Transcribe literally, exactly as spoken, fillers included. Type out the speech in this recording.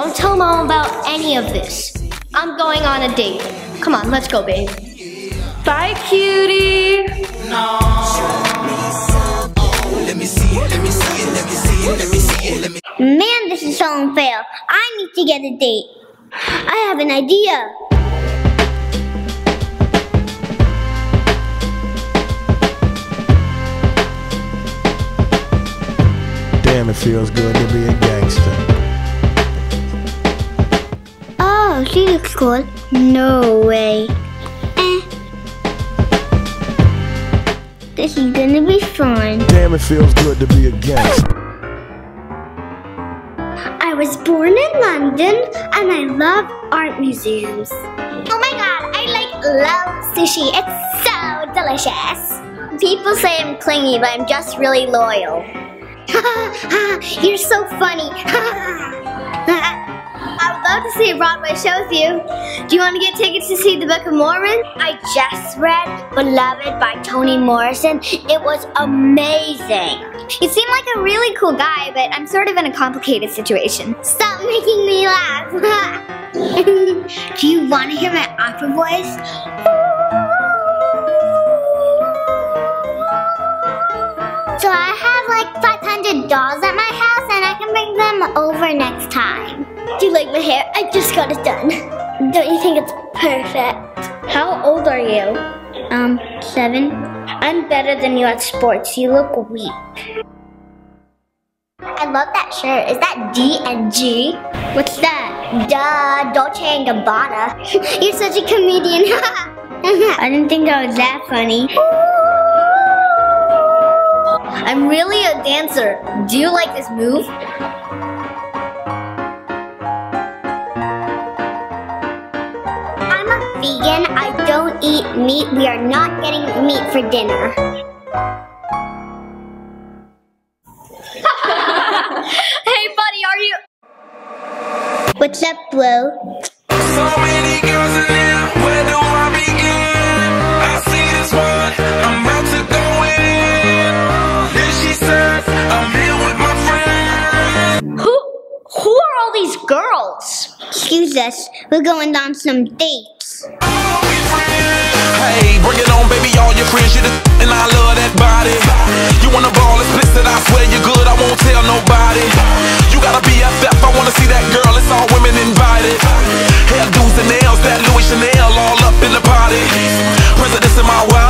don't tell Mom about any of this. I'm going on a date. Come on, let's go, babe. Bye, cutie. No. Let me see it, let me see it, let me see it, let me see it, let me. Man, this is so unfair. I need to get a date. I have an idea. Damn, it feels good to be a gangster. Oh, she looks cool. No way. Eh. This is gonna be fun. Damn, it feels good to be a gangster. I was born in London and I love art museums. Oh my god, I like love sushi. It's so delicious. People say I'm clingy, but I'm just really loyal. You're so funny. I would love to see a Broadway show with you. Do you want to get tickets to see the Book of Mormon? I just read Beloved by Toni Morrison. It was amazing. You seem like a really cool guy, but I'm sort of in a complicated situation. Stop making me laugh. Do you want to hear my opera voice? So I have like five hundred dolls at my house and I can bring them over next time. Do you like my hair? I just got it done. Don't you think it's perfect? How old are you? Um, seven. I'm better than you at sports. You look weak. I love that shirt. Is that D and G? What's that? Duh, Dolce and Gabbana. You're such a comedian. I didn't think I was that funny. I'm really a dancer. Do you like this move? I'm a vegan. I don't eat meat. We are not getting meat for dinner. Hey, buddy, are you? What's up, bro? So many girls in there, where do I begin? I see this one, I'm about to go in. Here she says, I'm here with my friend. Who, who are all these girls? Excuse us. We're going on some dates. Hey, bring it on, baby, all your friends, you the and I love that body. You wanna ball explicit, I swear you're good, I won't tell nobody. You gotta be a F F, I wanna see that girl, it's all women invited. Hairdos and nails, that Louis Chanel all up in the party. Presidents in my wild.